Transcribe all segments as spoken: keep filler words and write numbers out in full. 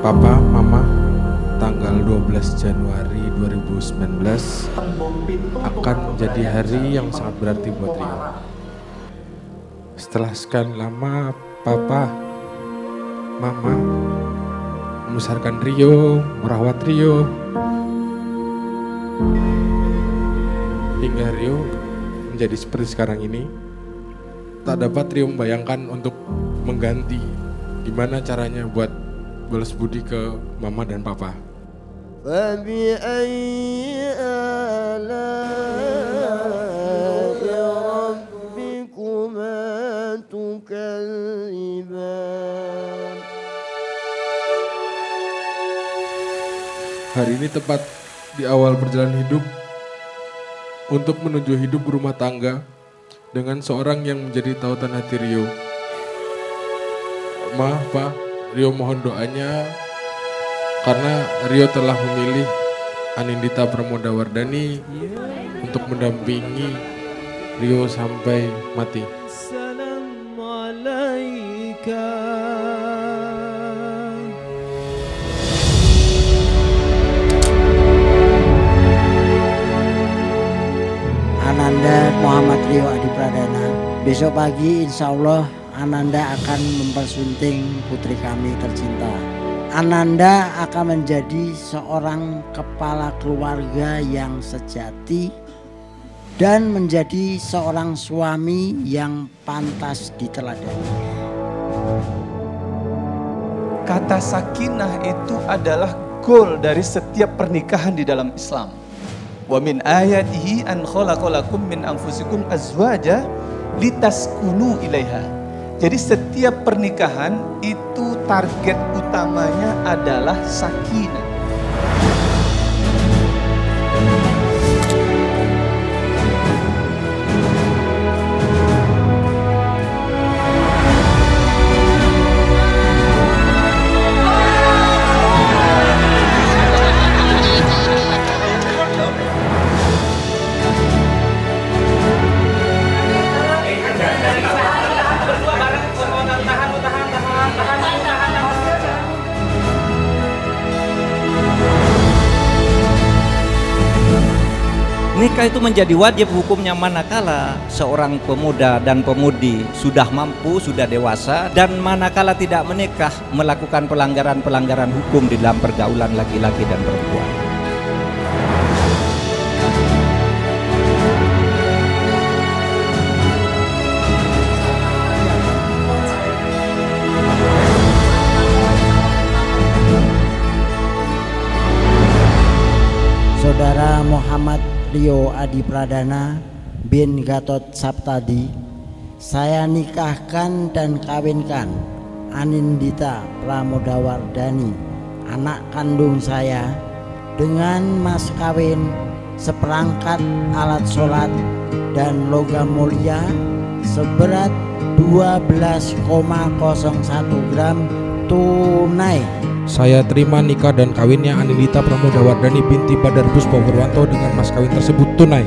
Papa, Mama, tanggal dua belas Januari dua ribu sembilan belas akan menjadi hari yang sangat berarti buat Rio. Setelah sekian lama Papa, Mama membesarkan Rio, merawat Rio, hingga Rio menjadi seperti sekarang ini, tak dapat Rio membayangkan untuk mengganti gimana caranya buat balas budi ke Mama dan Papa. Hari ini tepat di awal perjalanan hidup untuk menuju hidup berumah tangga dengan seorang yang menjadi tautan hati Rio. Ma, Pa, Rio mohon doanya karena Rio telah memilih Anindita Pramodawardhani untuk mendampingi Rio sampai mati. Ananda Muhammad Rio Adi Pradana, besok pagi insya Allah Ananda akan mempersunting putri kami tercinta. Ananda akan menjadi seorang kepala keluarga yang sejati dan menjadi seorang suami yang pantas diteladani. Kata sakinah itu adalah goal dari setiap pernikahan di dalam Islam. Wa min ayatihi an khalaqalakum min anfusikum azwaja litaskunu ilaiha. Jadi setiap pernikahan itu target utamanya adalah sakinah. Nikah itu menjadi wajib hukumnya manakala seorang pemuda dan pemudi sudah mampu, sudah dewasa, dan manakala tidak menikah melakukan pelanggaran-pelanggaran hukum di dalam pergaulan laki-laki dan perempuan. Saudara Muhammad Rio Adi Pradana bin Gatot Saptadi, saya nikahkan dan kawinkan Anindita Pramodawardhani, anak kandung saya, dengan mas kawin seperangkat alat sholat dan logam mulia seberat dua belas koma nol satu gram tunai. Saya terima nikah dan kawinnya Anindita Pramodawardhani binti Badar Puspa Purwanto dengan mas kawin tersebut tunai.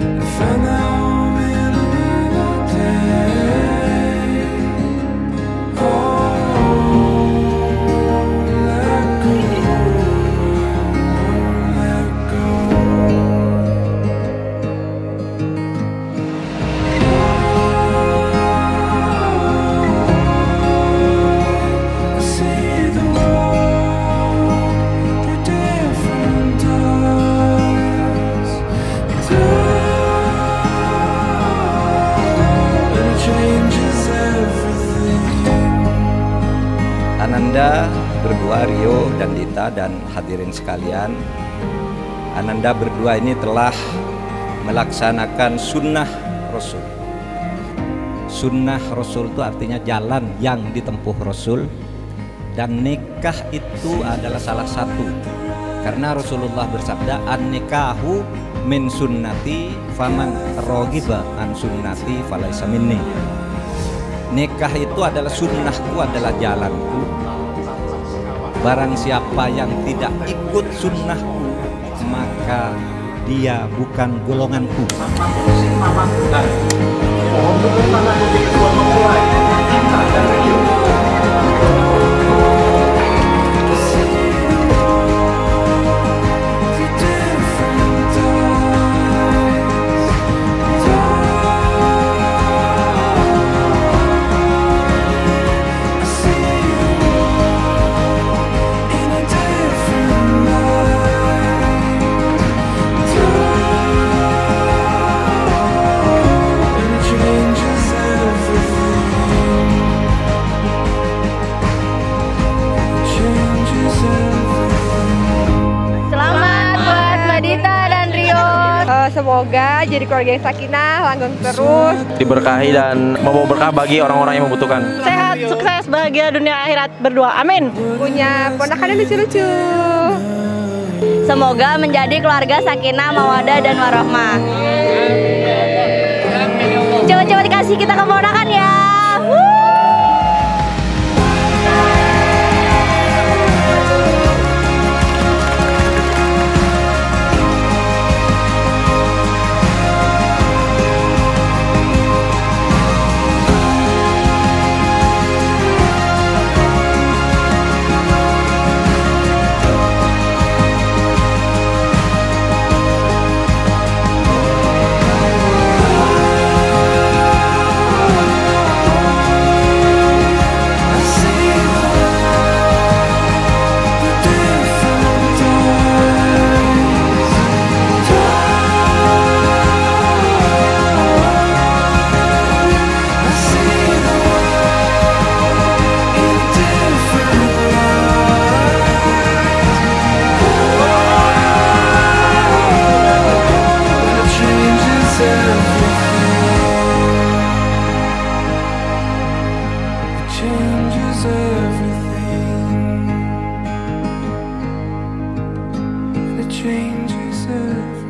Ananda berdua, Rio dan Dita dan hadirin sekalian, Ananda berdua ini telah melaksanakan sunnah Rasul. Sunnah Rasul itu artinya jalan yang ditempuh Rasul, dan nikah itu adalah salah satu. Karena Rasulullah bersabda, an-nikahu min sunnati faman raghiba an sunnati falaysa minni. Nikah itu adalah sunnahku, adalah jalanku. Barang siapa yang tidak ikut sunnahku, maka dia bukan golonganku. menjadi keluarga yang sakinah, langgeng terus, diberkahi dan membawa berkah bagi orang-orang yang membutuhkan. Sehat, sukses, bahagia dunia akhirat, berdoa, amin. punya ponakan yang lucu-lucu. Semoga menjadi keluarga sakinah, mawadah, dan warahmah. Coba-coba dikasih kita keponakan ya. Changes everything. It changes everything.